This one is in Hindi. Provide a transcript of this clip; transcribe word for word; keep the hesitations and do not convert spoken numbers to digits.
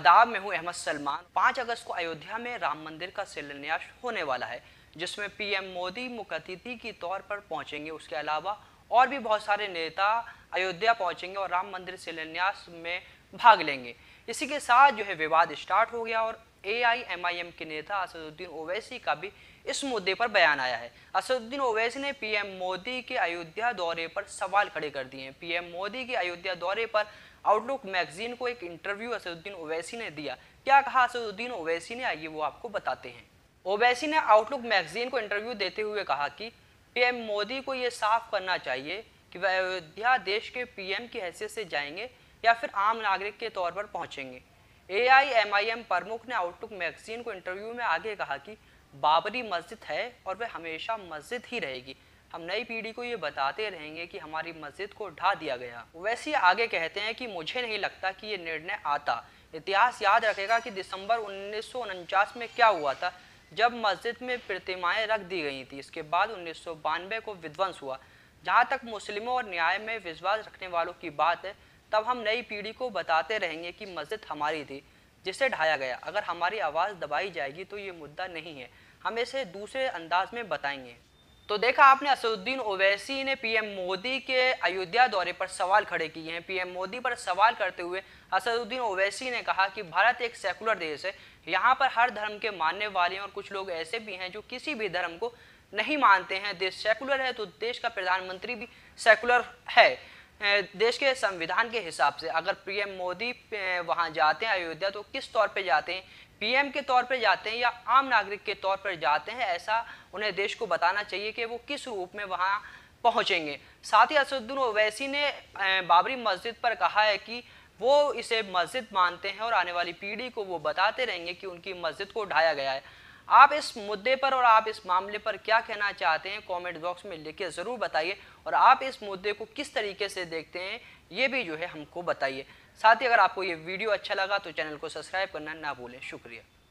आदाब, मैं हूं अहमद सलमान। पाँच अगस्त को अयोध्या में राम मंदिर का शिलान्यास होने वाला है, जिसमें पीएम मोदी मुख्य अतिथि के तौर पर पहुंचेंगे। उसके अलावा और भी बहुत सारे नेता अयोध्या पहुंचेंगे और राम मंदिर शिलान्यास में भाग लेंगे। इसी के साथ जो है विवाद स्टार्ट हो गया और ए आई एम आई एम के नेता असदुद्दीन ओवैसी का भी इस मुद्दे पर बयान आया है। असदुद्दीन ओवैसी ने पीएम मोदी के अयोध्या दौरे पर सवाल खड़े कर दिए हैं। पीएम मोदी के अयोध्या दौरे पर आउटलुक मैगजीन को एक इंटरव्यू असदुद्दीन ओवैसी ने दिया। क्या कहा असदुद्दीन ओवैसी ने, आइए वो आपको बताते हैं। ओवैसी ने आउटलुक मैगजीन को इंटरव्यू देते हुए कहा कि पीएम मोदी को ये साफ करना चाहिए कि वह अयोध्या देश के पीएम की हैसियत से जाएंगे या फिर आम नागरिक के तौर पर पहुंचेंगे। ए आई एम आई एम प्रमुख ने आउटलुक मैगजीन को इंटरव्यू में आगे कहा कि बाबरी मस्जिद है और वह हमेशा मस्जिद ही रहेगी। हम नई पीढ़ी को ये बताते रहेंगे कि हमारी मस्जिद को ढा दिया गया। वैसे आगे कहते हैं कि मुझे नहीं लगता कि ये निर्णय आता। इतिहास याद रखेगा कि दिसंबर उन्नीस सौ उनचास में क्या हुआ था, जब मस्जिद में प्रतिमाएं रख दी गई थी। इसके बाद उन्नीस सौ बानवे को विध्वंस हुआ। जहाँ तक मुस्लिमों और न्याय में विश्वास रखने वालों की बात है, तब हम नई पीढ़ी को बताते रहेंगे कि मस्जिद हमारी थी जिसे ढाया गया। अगर हमारी आवाज़ दबाई जाएगी तो ये मुद्दा नहीं है, हम इसे दूसरे अंदाज में बताएंगे। तो देखा आपने, असदुद्दीन ओवैसी ने पीएम मोदी के अयोध्या दौरे पर सवाल खड़े किए हैं। पीएम मोदी पर सवाल करते हुए असदुद्दीन ओवैसी ने कहा कि भारत एक सेकुलर देश है, यहाँ पर हर धर्म के मानने वाले और कुछ लोग ऐसे भी हैं जो किसी भी धर्म को नहीं मानते हैं। देश सेकुलर है तो देश का प्रधानमंत्री भी सेकुलर है, देश के संविधान के हिसाब से। अगर पीएम मोदी वहाँ जाते हैं अयोध्या तो किस तौर पे जाते हैं, पीएम के तौर पे जाते हैं या आम नागरिक के तौर पर जाते हैं, ऐसा उन्हें देश को बताना चाहिए कि वो किस रूप में वहाँ पहुँचेंगे। साथ ही असदुद्दीन ओवैसी ने बाबरी मस्जिद पर कहा है कि वो इसे मस्जिद मानते हैं और आने वाली पीढ़ी को वो बताते रहेंगे कि उनकी मस्जिद को ढाया गया है। आप इस मुद्दे पर और आप इस मामले पर क्या कहना चाहते हैं, कमेंट बॉक्स में लिख के ज़रूर बताइए। और आप इस मुद्दे को किस तरीके से देखते हैं, ये भी जो है हमको बताइए। साथ ही अगर आपको ये वीडियो अच्छा लगा तो चैनल को सब्सक्राइब करना ना भूलें। शुक्रिया।